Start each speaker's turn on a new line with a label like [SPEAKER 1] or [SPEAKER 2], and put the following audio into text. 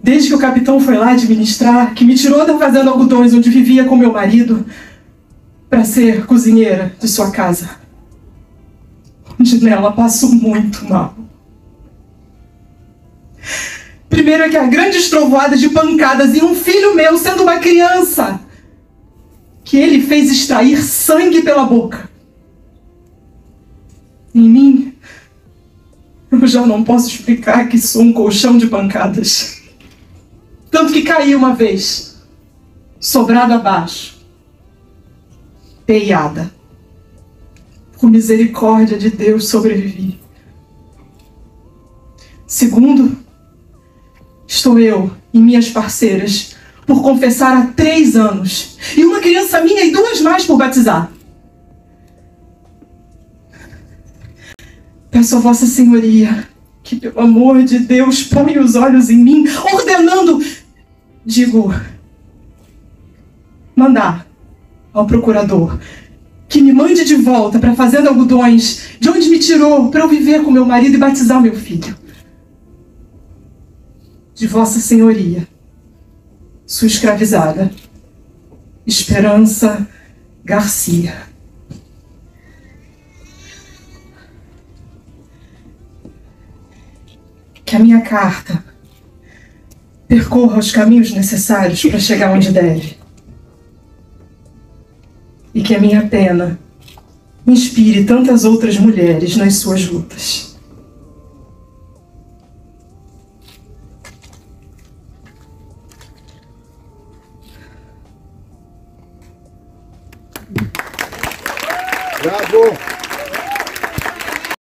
[SPEAKER 1] desde que o capitão foi lá administrar, que me tirou da fazenda Algodões, onde vivia com meu marido, para ser cozinheira de sua casa, onde nela passo muito mal. Primeiro é que há grandes trovoadas de pancadas e um filho meu, sendo uma criança, que ele fez extrair sangue pela boca. Em mim, eu já não posso explicar que sou um colchão de pancadas. Tanto que caí uma vez, sobrado abaixo, peiada. Por misericórdia de Deus, sobrevivi. Segundo, estou eu e minhas parceiras por confessar há 3 anos, e uma criança minha e 2 mais por batizar. Peço a Vossa Senhoria que, pelo amor de Deus, ponha os olhos em mim, ordenando, mandar ao procurador que me mande de volta para a fazenda Algodões, de onde me tirou, para eu viver com meu marido e batizar meu filho. De Vossa Senhoria, sua escravizada, Esperança Garcia. Que a minha carta percorra os caminhos necessários para chegar onde deve. E que a minha pena inspire tantas outras mulheres nas suas lutas.